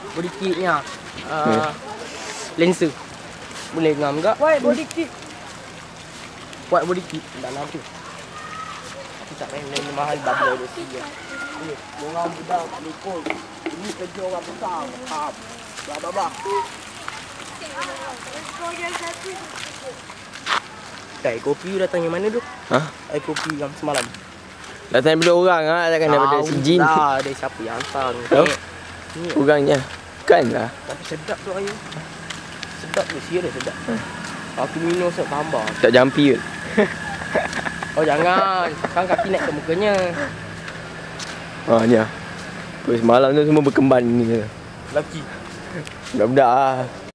body kitnya lenser. Boleh ngam juga. Why body kit? Buat body kit dalam tu. Aku tak main mahal babi ada sini. Ni, orang budak lekol. Ini kerja orang besar. Bah. Air kopi datang yang mana tu? Ha? Air kopi yang semalam. Datang daripada orang ah, takkan daripada si jin. Dah, dari siapa yang hantar ni? Tahu? Orangnya. Kan lah. Tapi sedap tu air. Sedap tu, serius sedap. Aku minum sebab tambah. Tak jampi kot. Oh jangan. Kan kaki naik ke mukanya. Ha ni ah. Semalam tu semua berkemban ni. Laki. Budak-budak ah.